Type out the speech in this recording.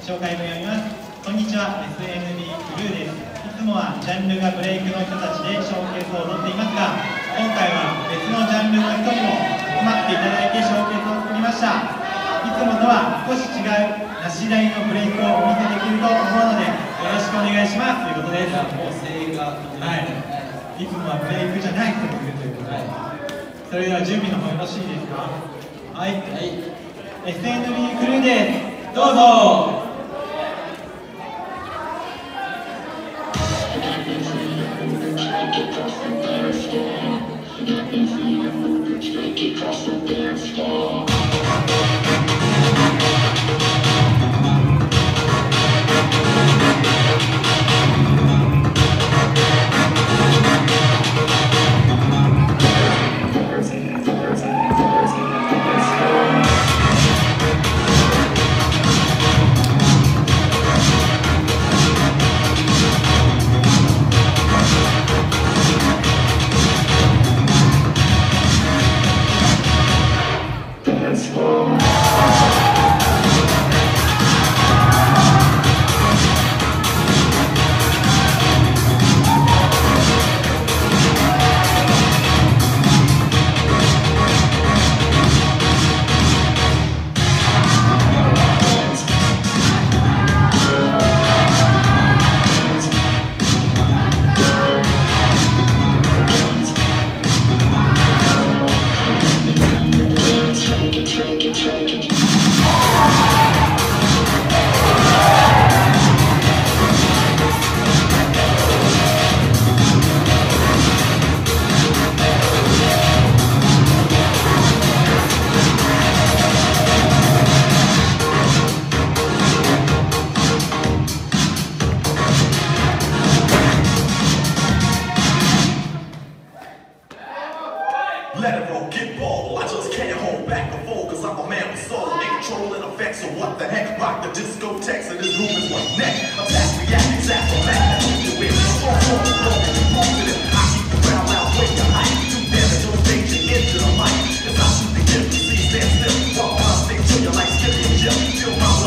紹介文読みます。こんにちは、SNB クルーです。いつもはジャンルがブレイクの人たちでショーケースを踊っていますが、今回は別のジャンルの人にも集まっていただいてショーケースを作りました。いつもとは少し違う梨大のブレイクをお見せできると思うので、よろしくお願いしますということです。 もう声援が、 いつもはブレイクじゃない人もいるということで、それでは準備の方よろしいですか。はい、SNB クルーです。どうぞ。 Let it roll, get ball. I just can't hold back the fold, cause I'm a man with soul. In control and effect, so what the heck? Rock the discotheques, and this room is one neck. Attack, react, exact, or back, you win. Strong, move it. I keep the crowd loud, way your height. Too damage, don't stage and into the mic. Cause I shoot the gift, you see, stand still. Walk on stage till your lights give me a jump. Feel my